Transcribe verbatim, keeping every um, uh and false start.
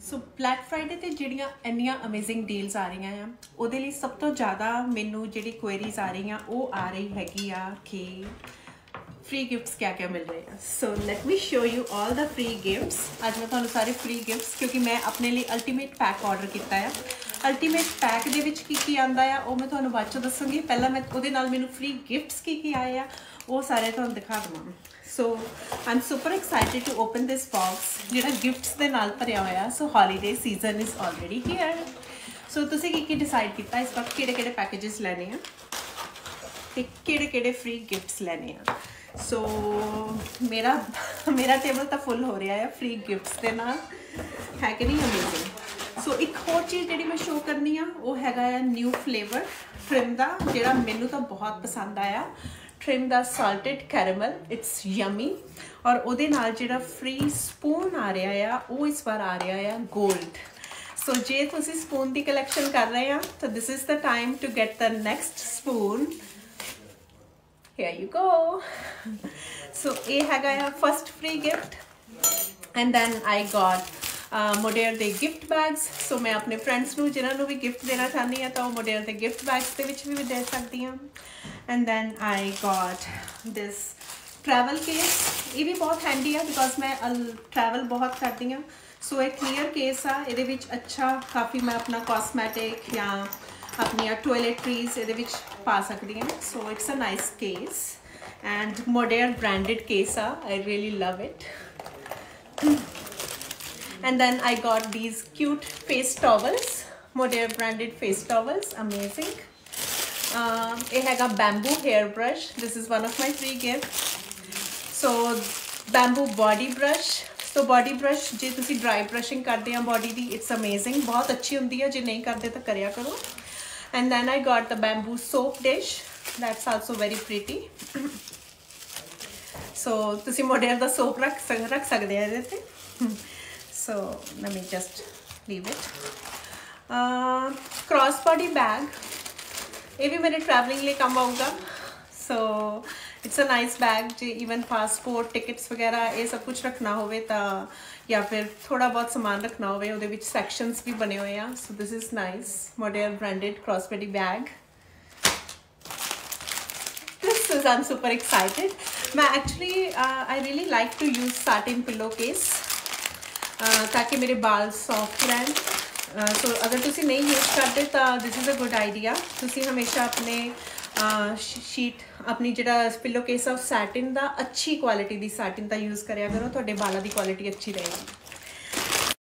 So black Friday ते जिहड़ियां इन्नियां अमेजिंग डील्स आ रही हैं उहदे लई सब तो ज़्यादा मैनू जिहड़ी क्वेरीज आ रही हैं वो आ रही हैगी आ कि फ्री गिफ्ट्स क्या क्या मिल रहे हैं। So let me show you all the free gifts. अज मैं तुहानू सारे फ्री गिफ्ट्स क्योंकि मैं अपने लिए अल्टीमेट पैक ऑर्डर किया है। अल्टीमेट पैक दे विच की की आंदा है वो मैं तुहानू बाद चों दस्सूंगी। पहला मैं उहदे नाल मैनू फ्री गिफ्ट्स की की आए आ वो सारे तुहानू दिखा देवां। So I am super excited to open this box जिहड़ा गिफ्ट्स दे नाल भरिया होया। So holiday season is already here. So तुसीं की की डिसाइड किया इस वक्त किहड़े किहड़े पैकेजेस लैने आ ते किहड़े किहड़े फ्री गिफ्ट्स लैने आ। सो so, मेरा मेरा टेबल तो फुल हो रहा है फ्री गिफ्ट्स के नाल, है कि नहीं अमेजिंग। सो so, एक होर चीज़ जी मैं शो करनी आ वो हैगा न्यू फ्लेवर ट्रिम का जिहड़ा मैनू तो बहुत पसंद आया। ट्रिम का साल्टेड कैरेमल इट्स यमी और उहदे नाल जिहड़ा फ्री स्पून आ रहा है वो इस बार आ रहा है गोल्ड। सो so, जे तुसीं स्पून की कलैक्शन कर रहे हैं तो this is the time to get the next spoon. Here you go. So ये हैगा first free gift and then I got Modeyar दे गिफ्ट बैग्स। सो मैं अपने फ्रेंड्स नू जिन्होंने भी गिफ्ट देना चाहती हाँ तो मोडेयर दे गिफ्ट बैग्स के विच भी दे सकती हूँ। And then I got this travel case. ये भी बहुत हैंडी है बिकॉज मैं ट्रैवल बहुत करती हूँ। सो एक क्लीयर केस आ ये अच्छा काफ़ी मैं अपना कॉस्मैटिक या अपनी टॉयलेटरीज ये पा सकती हैं। So it's a nice case and Modeyar branded case ah I really love it. And then I got these cute face towels Modeyar branded face towels amazing. ये हैगा bamboo hair brush this is one of my free gift. So bamboo body brush. So body brush जे तुसी dry brushing करते हैं body की it's amazing बहुत अच्छी होंगी है। जे नहीं करते तो करिया करो। And then I got the bamboo soap dish that's also very pretty. So तुसी मोडेयर दा सोप रख रख सकते हैं इहदे ते। So let me just leave it. Cross body bag ये भी मेरे ट्रैवलिंग लिए काम आऊगा। So it's a nice bag जो इवन पासपोर्ट टिकट्स वगैरह ये सब कुछ रखना होवे ता या फिर थोड़ा बहुत सामान रखना होवे उहदे विच सैक्शंस भी बने हुए हैं। So this is nice Modeyar branded cross body bag. This is I am super excited. मैं actually I really like to use satin pillow case ताकि मेरे बाल सॉफ्ट रहें। सो uh, so, अगर तुसी नहीं यूज करते तो this is a good idea. तुसी हमेशा अपने शीट अपनी जिहड़ा पिलो केस है सैटिन का अच्छी क्वालिटी की सैटिन का यूज़ करिया करो, तुहाडे बालों की क्वालिटी अच्छी रहेगी।